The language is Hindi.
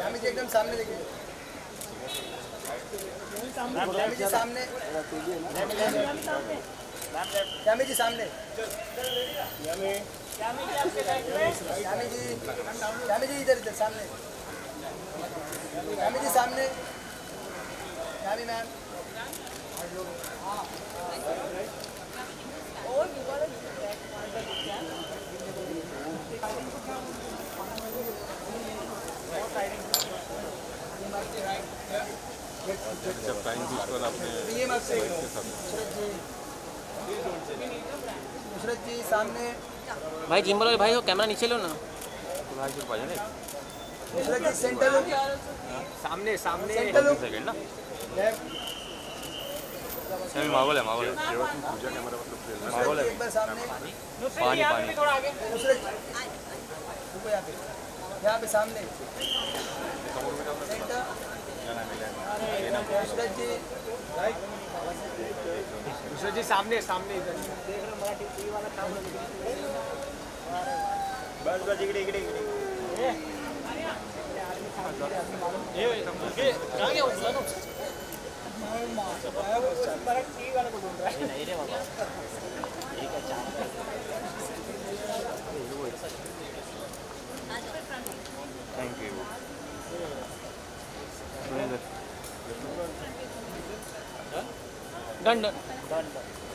स्वामी जी एकदम सामने देखिए। स्वामी जी सामने। स्वामी जी सामने। स्वामी जी इधर इधर सामने। स्वामी जी सामने। स्वामी मैम। जब टाइम बीच आपने नुसरत जी सामने। भाई जिम्बल भाई हो कैमरा नीचे लो ना। नुसरत जी सेंटर लो। सामने सामने सेंटर लो। सेकंड ना सर माहौल है माहौल है पूजा कैमरा मतलब माहौल है एक बार सामने। पानी पानी नुसरत रुको यहाँ पे सामने सेंटर। नुसरत जी सामने सामने इधर देख रहे मराठी टीवी वाला काम बस बस इकडे इकडे इकडे कहाँ गया उसका तो मराठी टीवी वाला को ढूंढ रहा है नहीं रे बाबा एक है चार thank you done done done